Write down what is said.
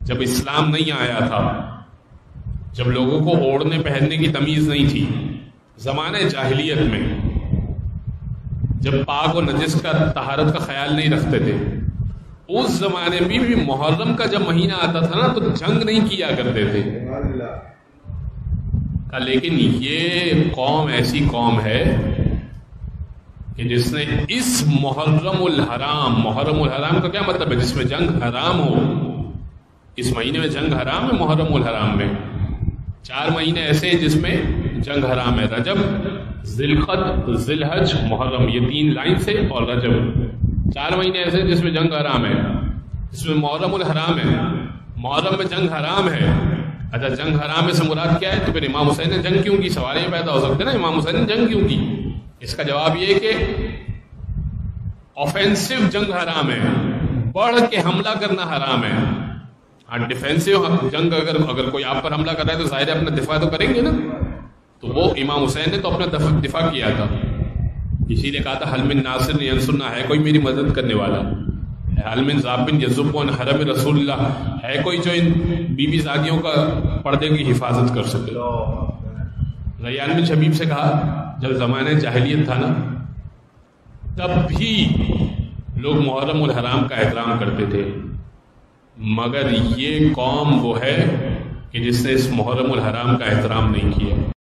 جب اسلام نہیں آیا تھا، جب لوگوں کو اوڑھنے پہننے کی تمیز نہیں تھی، زمانے جاہلیت میں جب پاک و نجس کا طہارت کا خیال نہیں رکھتے تھے، اس زمانے میں بھی محرم کا جب مہینہ آتا تھا نا تو جنگ نہیں کیا کرتے تھے. لیکن یہ قوم ایسی قوم ہے کہ جس نے اس محرم الحرام کا کیا مطلب ہے؟ جس میں جنگ حرام ہو. اس مہینے میں جنگ حرام ہے. محرم الحرام میں 4 مہینے ایسے ہیں جس میں جنگ حرام ہے: رجب، ذی القعدہ، ذی الحج، محرم. یہ 3 لائن سے. اور رجب 4 مہینے ایسے ہیں جس میں جنگ حرام ہے. اس میں محرم الحرام ہے. محرم میں جنگ حرام ہے. اچھا، جنگ حرام سے مراد کیا ہے؟ تو پھر امام حسین نے جنگ کیوں کی؟ سوال یہ پیدا ہو سکتے ہیں نا، امام حسین نے جنگ کیوں کی؟ اس کا جواب یہ کہ آفینسو جنگ حرام ہے، بڑھ کے حملہ کرنا حرام ہے. ہاں، ڈیفینسو جنگ اگر کوئی آپ پر حملہ کر رہا ہے تو ظاہر ہے اپنا دفاع تو کریں گے نا. تو وہ امام حسین نے تو اپنا دفاع کیا تھا. اسی لیے کہا تھا حل من ناصر ینصرنا، ہے کوئی میری مدد کرنے والا؟ حل من ذابن یذب عن حرم رسول اللہ، ہے کوئی جو ان بیوی زادیوں کا پردے کی حفاظت کر سکے؟ ریان بن شبیب سے کہا جب زمانے جاہلیت تھا نا تب بھی لوگ محرم الحرام کا احترام کرتے تھے، مگر یہ قوم وہ ہے کہ جس نے اس محرم الحرام کا احترام نہیں کیا.